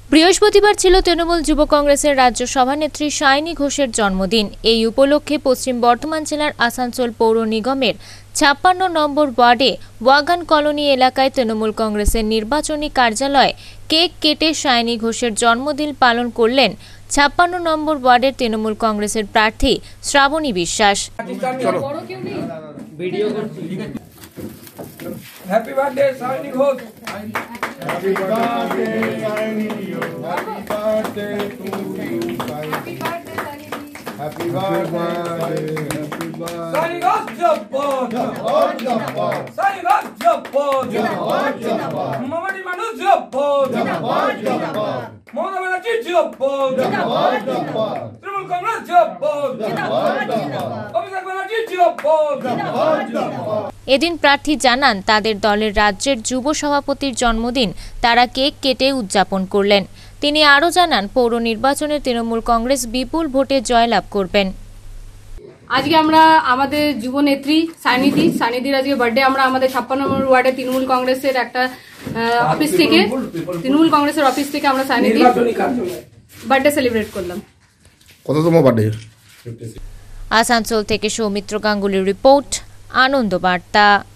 বৃহস্পতিবার ছিল তৃণমূল যুব কংগ্রেসের রাজ্য সভানেত্রী সায়নী ঘোষের জন্মদিন। এই উপলক্ষে পশ্চিম বর্ধমান জেলার আসানসোল পৌর নিগমের ৫৬ নম্বর ওয়ার্ডে ওয়াগান কলোনি এলাকায় তৃণমূল কংগ্রেসের নির্বাচনী কার্যালয়ে কেক কেটে সায়নী ঘোষের জন্মদিন পালন করলেন ৫৬ নম্বর ওয়ার্ডের তৃণমূল কংগ্রেসের প্রার্থী শ্রাবণী বিশ্বাস। Happy birthday, Saini Ghosh. Happy birthday, Saini. Happy birthday to you, Saini. Happy birthday, happy birthday. Saini Ghosh, Jabbar. Jabbar. Saini Ghosh, Jabbar. Jabbar. Mamadi Manu, Jabbar. Jabbar. Mona Banerjee, Jabbar. Jabbar. Tribal Congress, Jabbar. Abhishek Banerjee, Jabbar. Jabbar. এদিন প্রার্থী জানান তাদের দলের রাজ্যের যুব সভাপতির জন্মদিন তারা কেক কেটে উদযাপন করলেন। তিনি আরও জানান পৌর নির্বাচনে তৃণমূল কংগ্রেস বিপুল ভোটে জয়লাভ করবেন। আজকে আমরা আমাদের যুব নেত্রী সানিদির আজকে বার্থডে আমরা আমাদের ৫৬ নম্বর ওয়ার্ডে তৃণমূল কংগ্রেসের একটা অফিস থেকে আমরা সানিদির বার্থডে সেলিব্রেট করলাম। কততম বার্থডে? আসানসোল থেকে সৌমিত্র গাঙ্গুলির রিপোর্ট, আনন্দবার্তা।